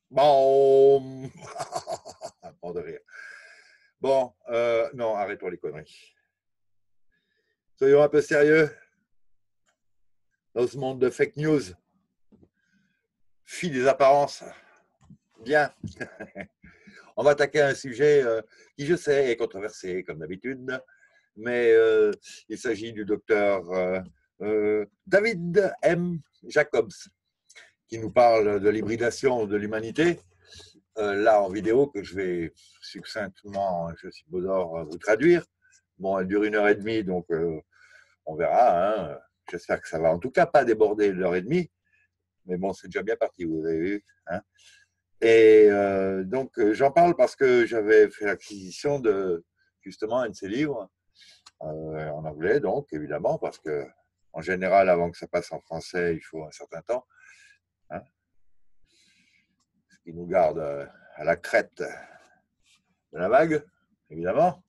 Bon, pas de rire. Bon, non, arrêtons les conneries. Soyons un peu sérieux dans ce monde de fake news. Fille des apparences. Bien. On va attaquer un sujet qui, je sais, est controversé, comme d'habitude, mais il s'agit du docteur David M. Jacobs, qui nous parle de l'hybridation de l'humanité, là en vidéo, que je vais succinctement, je suis Baudor, vous traduire. Bon, elle dure 1 heure et demie, donc on verra. Hein. J'espère que ça va en tout cas pas déborder 1 heure et demie, mais bon, c'est déjà bien parti, vous avez vu. Hein. Et donc, j'en parle parce que j'avais fait l'acquisition de justement un de ses livres, en anglais, donc, évidemment, parce que en général, avant que ça passe en français, il faut un certain temps, hein, ce qui nous garde à la crête de la vague, évidemment.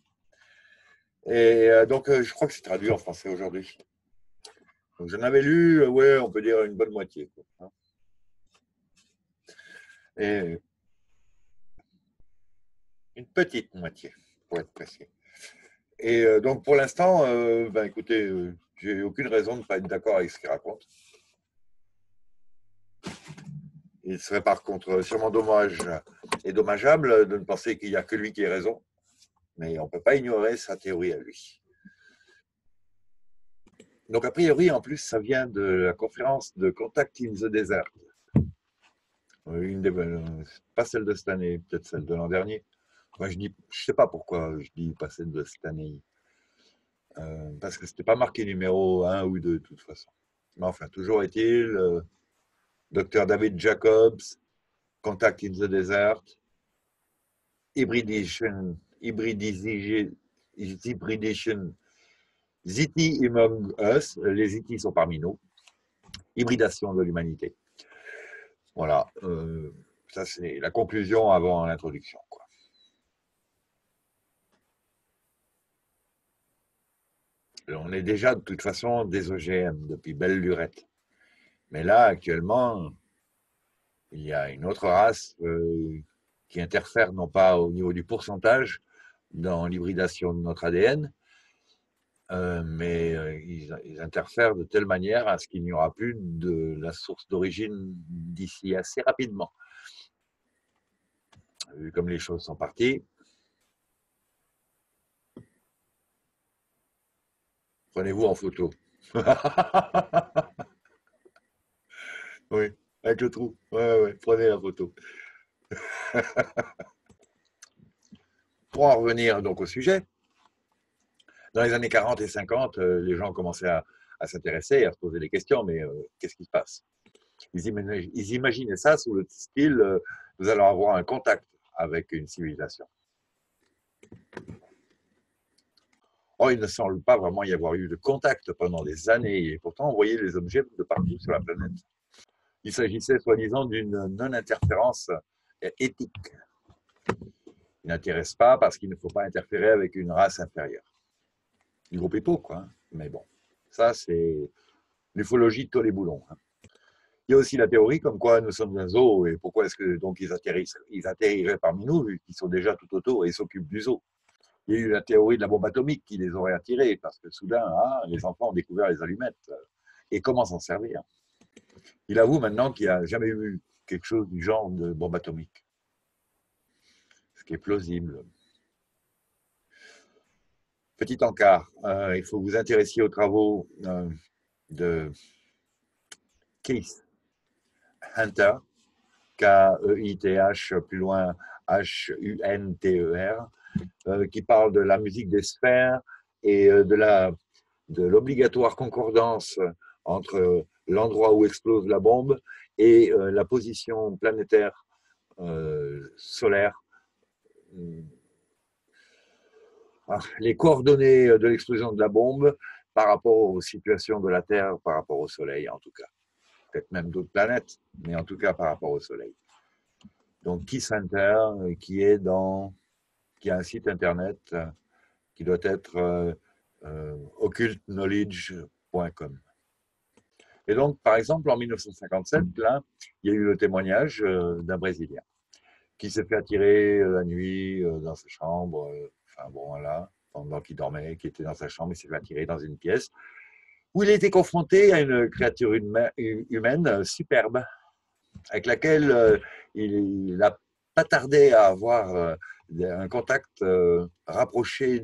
Et donc, je crois que c'est traduit en français aujourd'hui. Donc, j'en avais lu, ouais, on peut dire une bonne moitié, quoi, hein. Et une petite moitié, pour être précis. Et donc, pour l'instant, ben, écoutez, j'ai aucune raison de ne pas être d'accord avec ce qu'il raconte. Il serait par contre sûrement dommage et dommageable de ne penser qu'il n'y a que lui qui ait raison. Mais on ne peut pas ignorer sa théorie à lui. Donc, a priori, en plus, ça vient de la conférence de Contact in the Desert. Pas celle de cette année, peut-être celle de l'an dernier. Moi, je ne sais pas pourquoi je dis pas celle de cette année. Parce que ce n'était pas marqué numéro 1 ou 2 de toute façon. Mais enfin, toujours est-il, Dr David Jacobs, Contact in the Desert, Hybridization, ZT Among Us, les ZT sont parmi nous, hybridation de l'humanité. Voilà, ça c'est la conclusion avant l'introduction, quoi. On est déjà de toute façon des OGM depuis belle lurette. Mais là, actuellement, il y a une autre race qui interfère non pas au niveau du pourcentage dans l'hybridation de notre ADN, mais ils interfèrent de telle manière à ce qu'il n'y aura plus de la source d'origine d'ici assez rapidement. Vu comme les choses sont parties, prenez-vous en photo. Oui, avec le trou. Ouais, ouais, prenez la photo. Pour en revenir donc au sujet, dans les années 40 et 50, les gens commençaient à s'intéresser, à se poser des questions, mais qu'est-ce qui se passe? Ils imaginaient ça sous le style nous allons avoir un contact avec une civilisation. Or, il ne semble pas vraiment y avoir eu de contact pendant des années, et pourtant on voyait les objets de partout sur la planète. Il s'agissait soi-disant d'une non-interférence éthique. Il n'intéresse pas parce qu'il ne faut pas interférer avec une race inférieure. Du gros pipeau, quoi. Mais bon, ça c'est l'ufologie de tous les boulons. Il y a aussi la théorie comme quoi nous sommes un zoo et pourquoi est-ce que donc ils atterriraient parmi nous vu qu'ils sont déjà tout autour et ils s'occupent du zoo. Il y a eu la théorie de la bombe atomique qui les aurait attirés parce que soudain, les enfants ont découvert les allumettes et comment s'en servir. Il avoue maintenant qu'il n'a jamais eu quelque chose du genre de bombe atomique, ce qui est plausible. Petit encart, il faut que vous intéressiez aux travaux de Keith Hunter, K-E-I-T-H, plus loin H-U-N-T-E-R, qui parle de la musique des sphères et de l'obligatoire concordance entre l'endroit où explose la bombe et la position planétaire solaire. Les coordonnées de l'explosion de la bombe par rapport aux situations de la Terre, par rapport au Soleil en tout cas. Peut-être même d'autres planètes, mais en tout cas par rapport au Soleil. Donc Keith Hunter, qui a un site internet qui doit être occultknowledge.com. Et donc, par exemple, en 1957, là, il y a eu le témoignage d'un Brésilien qui s'est fait attirer la nuit dans sa chambre, enfin bon, voilà, pendant qu'il dormait, qui était dans sa chambre, il s'est fait attirer dans une pièce où il a été confronté à une créature humaine superbe, avec laquelle il n'a pas tardé à avoir un contact rapproché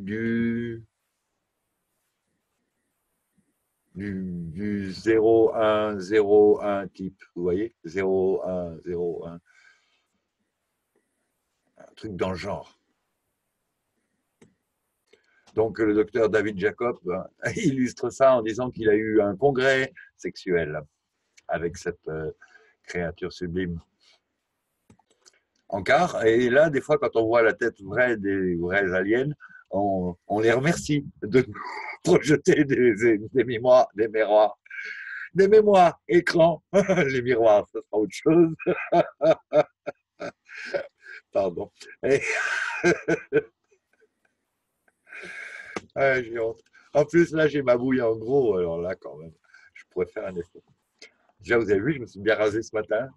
du 0-1-0-1 type, vous voyez, 0-1-0-1, un truc dans le genre. Donc le docteur David Jacob illustre ça en disant qu'il a eu un congrès sexuel avec cette créature sublime. En quart, et là, des fois, quand on voit la tête vraie des vrais aliens, on les remercie de nous projeter des mémoires, écran. Les miroirs, ça sera autre chose. Pardon. Et, j'ai honte. En plus, là, j'ai ma bouille en gros, alors là, quand même, je pourrais faire un effort. Déjà, vous avez vu, je me suis bien rasé ce matin.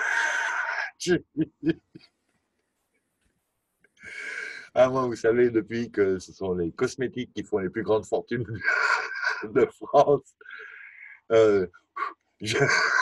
Ah, moi, vous savez, depuis que ce sont les cosmétiques qui font les plus grandes fortunes de France, euh, je...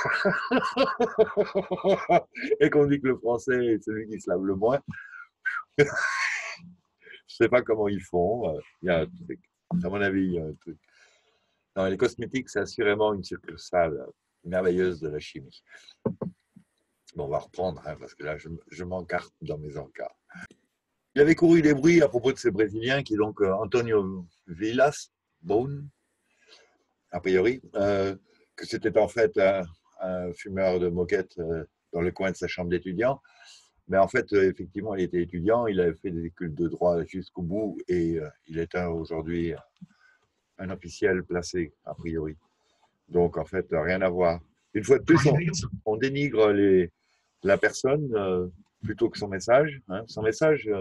et qu'on dit que le français est celui qui se lave le moins, je ne sais pas comment ils font. Il y a un truc. À mon avis, il y a un truc. Non, les cosmétiques, c'est assurément une succursale merveilleuse de la chimie. Bon, on va reprendre, hein, parce que là, je m'encarte dans mes encarts. Il avait couru des bruits à propos de ces Brésiliens, qui est donc Antonio Villas Bone, a priori, que c'était en fait un fumeur de moquette dans le coin de sa chambre d'étudiant. Mais en fait, effectivement, il était étudiant, il avait fait des études de droit jusqu'au bout et il est aujourd'hui un officiel placé, a priori. Donc, en fait, rien à voir. Une fois de plus, on dénigre la personne plutôt que son message. Hein. Son message,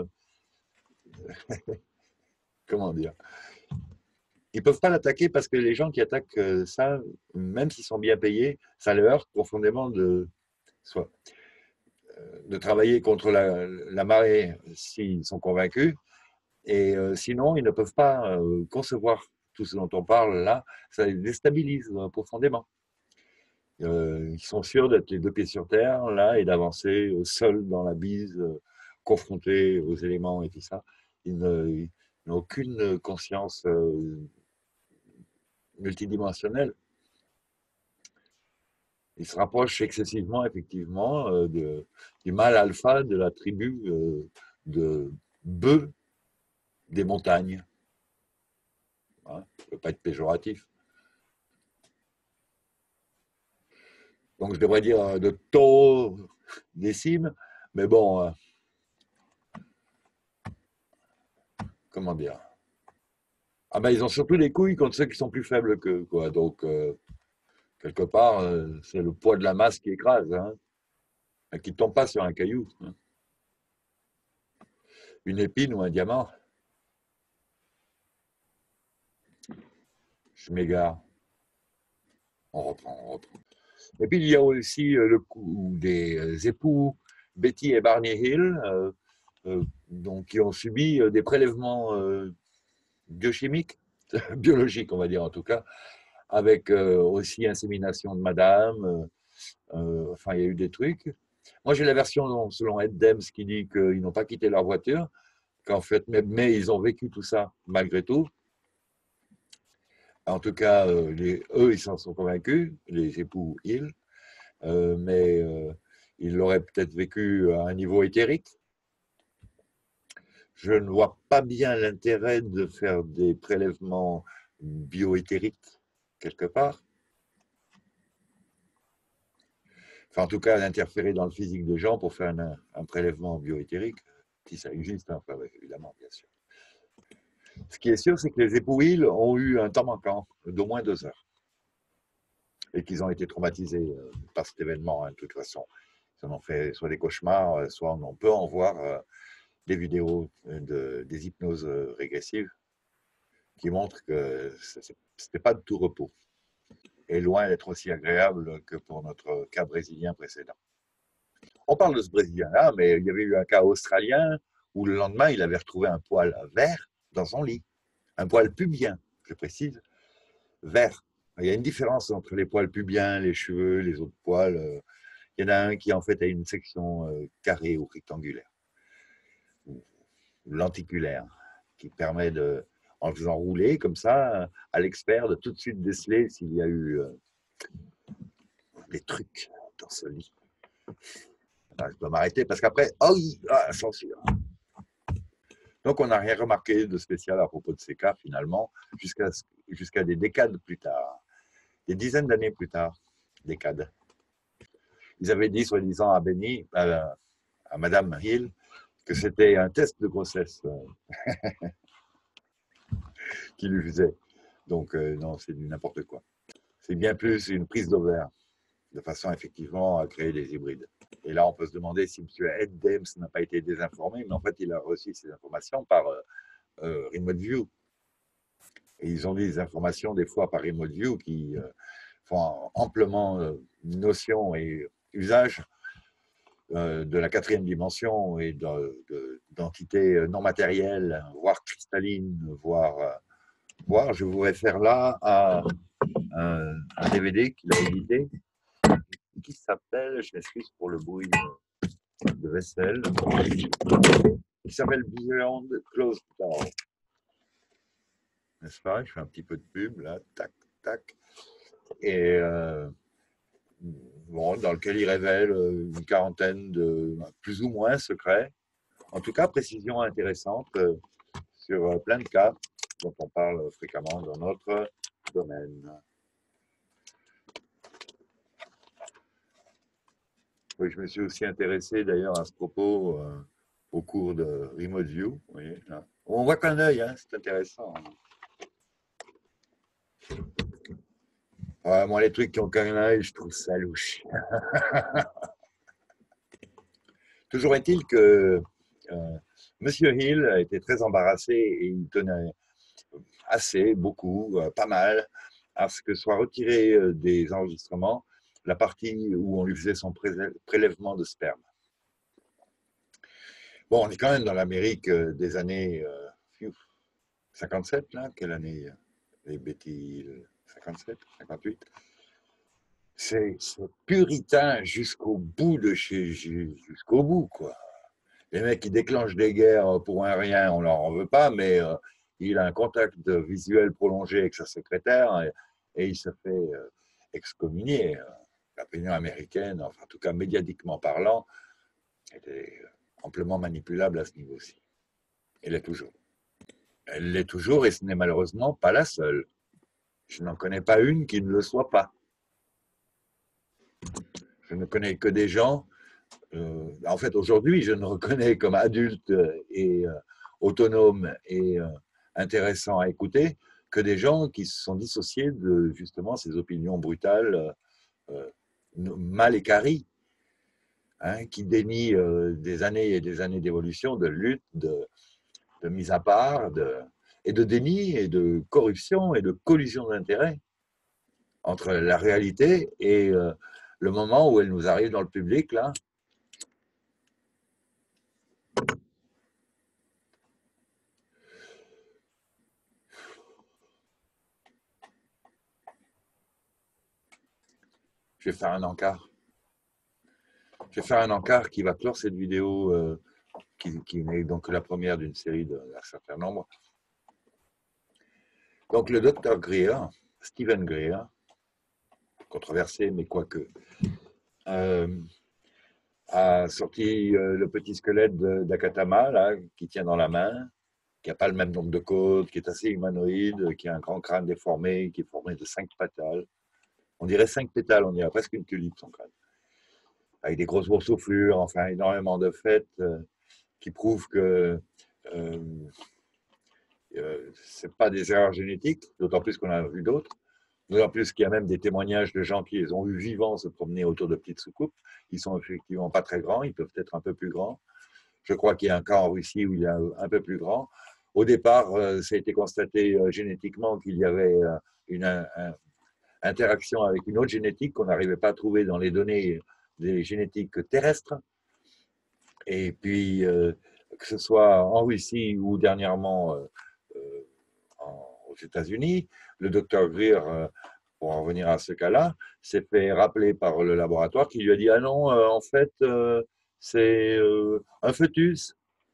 comment dire, ils ne peuvent pas l'attaquer parce que les gens qui attaquent ça, même s'ils sont bien payés, ça les heurte profondément soit, de travailler contre la marée s'ils sont convaincus. Et sinon, ils ne peuvent pas concevoir tout ce dont on parle là. Ça les déstabilise profondément. Ils sont sûrs d'être les deux pieds sur terre, là, et d'avancer seuls dans la bise, confrontés aux éléments et tout ça. Ils n'ont aucune conscience multidimensionnelle. Ils se rapprochent excessivement, effectivement, du mâle alpha de la tribu de bœufs des montagnes. Hein, ça ne peut pas être péjoratif. Donc je devrais dire de taureaux des cimes, mais bon, comment dire. Ah ben ils ont surtout des couilles contre ceux qui sont plus faibles qu'eux, quoi. Donc quelque part, c'est le poids de la masse qui écrase, hein, qui ne tombe pas sur un caillou. Hein. Une épine ou un diamant. Je m'égare. On reprend. Et puis il y a aussi le coup des époux Betty et Barney Hill, donc, qui ont subi des prélèvements biochimiques, biologiques on va dire en tout cas, avec aussi insémination de madame. Enfin, il y a eu des trucs. Moi, j'ai la version selon Ed Dems qui dit qu'ils n'ont pas quitté leur voiture, qu'en fait, mais ils ont vécu tout ça malgré tout. En tout cas, eux, ils s'en sont convaincus, les époux Hill, mais ils l'auraient peut-être vécu à un niveau éthérique. Je ne vois pas bien l'intérêt de faire des prélèvements bioéthériques quelque part. Enfin, en tout cas, d'interférer dans le physique des gens pour faire un prélèvement bioéthérique, si ça existe, hein, enfin, évidemment, bien sûr. Ce qui est sûr, c'est que les époux Hill ont eu un temps manquant d'au moins 2 heures et qu'ils ont été traumatisés par cet événement, hein, de toute façon. Ils en ont fait soit des cauchemars, soit on peut en voir des vidéos des hypnoses régressives qui montrent que ce n'était pas de tout repos. est loin d'être aussi agréable que pour notre cas brésilien précédent. On parle de ce Brésilien-là, mais il y avait eu un cas australien où le lendemain, il avait retrouvé un poil vert dans son lit. Un poil pubien, je précise, vert. Il y a une différence entre les poils pubiens, les cheveux, les autres poils. Il y en a un qui, en fait, a une section carrée ou rectangulaire, ou lenticulaire, qui permet de, en le faisant rouler comme ça, à l'expert de tout de suite déceler s'il y a eu des trucs dans ce lit. Là, je dois m'arrêter parce qu'après, oh oui, censure. Donc, on n'a rien remarqué de spécial à propos de ces cas, finalement, jusqu'à des décades plus tard, des dizaines d'années plus tard, décades. Ils avaient dit, soi-disant, à Benny, à Madame Hill, que c'était un test de grossesse qui lui faisait. Donc, non, c'est du n'importe quoi. C'est bien plus une prise d'ovaire, de façon effectivement à créer des hybrides. Et là, on peut se demander si M. Ed Dames n'a pas été désinformé, mais en fait, il a reçu ces informations par Remote View. Et ils ont des informations des fois par Remote View qui font amplement notion et usage de la quatrième dimension et d'entités non matérielles, voire cristallines, voire, je vous réfère là à un DVD qu'il a édité qui s'appelle, je m'excuse pour le bruit de vaisselle, qui s'appelle Beyond Closed Door. N'est-ce pas? Je fais un petit peu de pub là, tac, tac. Et bon, dans lequel il révèle une quarantaine de plus ou moins secrets, en tout cas précisions intéressantes sur plein de cas dont on parle fréquemment dans notre domaine. Oui, je me suis aussi intéressé d'ailleurs à ce propos au cours de Remote View. Vous voyez, là. On voit qu'un œil, hein, c'est intéressant. Ouais, moi, les trucs qui ont qu'un œil, je trouve ça louche. Toujours est-il que Monsieur Hill était très embarrassé et il tenait assez, beaucoup, pas mal, à ce que soit retiré des enregistrements la partie où on lui faisait son prélèvement de sperme. Bon, on est quand même dans l'Amérique des années 57, là, quelle année les Betty 57, 58. C'est puritain jusqu'au bout jusqu'au bout, quoi. Les mecs qui déclenchent des guerres pour un rien, on leur en veut pas, mais il a un contact visuel prolongé avec sa secrétaire et il se fait excommunier. L'opinion américaine, enfin, en tout cas médiatiquement parlant, était amplement manipulable à ce niveau-ci. Elle l'est toujours. Elle l'est toujours et ce n'est malheureusement pas la seule. Je n'en connais pas une qui ne le soit pas. Je ne connais que des gens, en fait aujourd'hui je ne reconnais comme adulte et autonome et intéressant à écouter que des gens qui se sont dissociés de justement ces opinions brutales, mal équarries, hein, qui dénient des années et des années d'évolution, de lutte, de mise à part, et de déni et de corruption et de collusion d'intérêts entre la réalité et le moment où elle nous arrive dans le public, là. Je vais faire un encart. Je vais faire un encart qui va clore cette vidéo, qui est donc la première d'une série d'un certain nombre. Donc le docteur Greer, Stephen Greer, controversé, mais quoique, a sorti le petit squelette d'Akatama, là, qui tient dans la main, qui n'a pas le même nombre de côtes, qui est assez humanoïde, qui a un grand crâne déformé, qui est formé de 5 pétales. On dirait 5 pétales, on dirait presque une tulipe, son crâne. Avec des grosses boursouflures, enfin énormément de faits qui prouvent que ce n'est pas des erreurs génétiques, d'autant plus qu'on en a vu d'autres. D'autant plus qu'il y a même des témoignages de gens qui les ont vus vivants se promener autour de petites soucoupes. Ils sont effectivement pas très grands, ils peuvent être un peu plus grands. Je crois qu'il y a un cas en Russie où il est un peu plus grand. Au départ, ça a été constaté génétiquement qu'il y avait interaction avec une autre génétique qu'on n'arrivait pas à trouver dans les données des génétiques terrestres. Et puis, que ce soit en Russie ou dernièrement aux États-Unis, le docteur Greer, pour en revenir à ce cas-là, s'est fait rappeler par le laboratoire qui lui a dit: ah non, en fait, c'est un fœtus.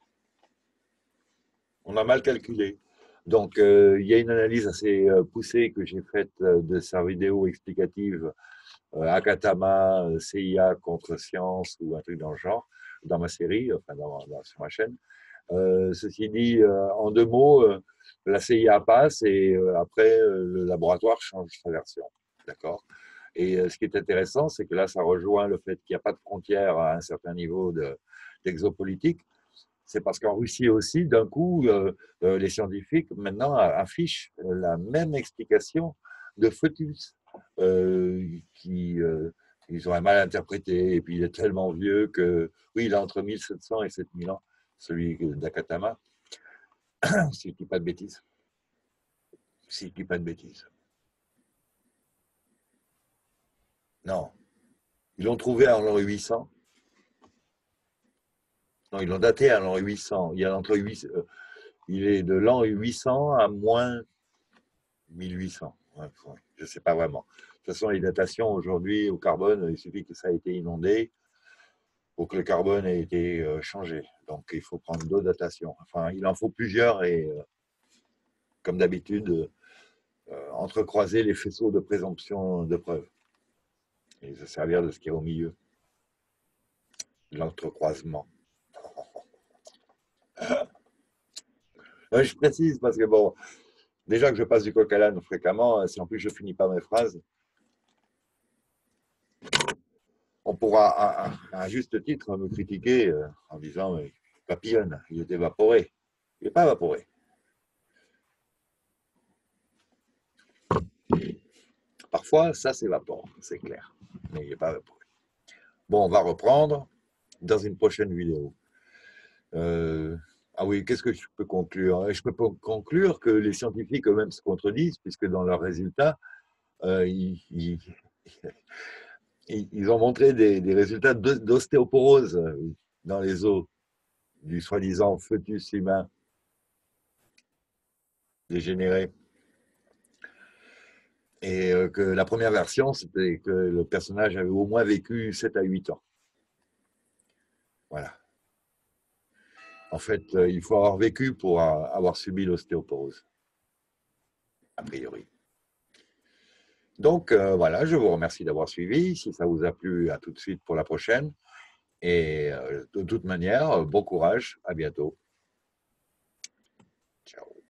On a mal calculé. Donc, il y a une analyse assez poussée que j'ai faite de sa vidéo explicative Akatama, CIA contre science ou un truc dans le genre, dans ma série, enfin sur ma chaîne. Ceci dit, en 2 mots, la CIA passe et après, le laboratoire change sa version. D'accord. Et ce qui est intéressant, c'est que là, ça rejoint le fait qu'il n'y a pas de frontières à un certain niveau d'exopolitique. C'est parce qu'en Russie aussi, d'un coup, les scientifiques maintenant affichent la même explication de fœtus qui ils ont un mal interprété, et puis il est tellement vieux que, oui, il a entre 1700 et 7000 ans, celui d'Akatama, si je ne dis pas de bêtises. Si je ne dis pas de bêtises. Non, ils l'ont trouvé en l'an 800. Non, ils l'ont daté à l'an 800. Il y a entre 800, il est de l'an 800 à moins 1800. Ouais, je ne sais pas vraiment. De toute façon, les datations aujourd'hui au carbone, il suffit que ça ait été inondé pour que le carbone ait été changé. Donc, il faut prendre 2 datations. Enfin, il en faut plusieurs et, comme d'habitude, entrecroiser les faisceaux de présomption de preuve et se servir de ce qui est au milieu, l'entrecroisement. Je précise parce que, bon, déjà que je passe du coq à l'âne fréquemment, si en plus je finis pas mes phrases, on pourra, à juste titre, me critiquer en disant papillonne, il est évaporé. Il n'est pas évaporé. Parfois, ça s'évapore, c'est clair, mais il n'est pas évaporé. Bon, on va reprendre dans une prochaine vidéo. Ah oui, qu'est-ce que je peux conclure? Je peux conclure que les scientifiques eux-mêmes se contredisent, puisque dans leurs résultats, ils ont montré des résultats d'ostéoporose dans les os du soi-disant fœtus humain dégénéré. Et que la première version, c'était que le personnage avait au moins vécu 7 à 8 ans. Voilà. En fait, il faut avoir vécu pour avoir subi l'ostéoporose, a priori. Donc, voilà, je vous remercie d'avoir suivi. Si ça vous a plu, à tout de suite pour la prochaine. Et de toute manière, bon courage, à bientôt. Ciao.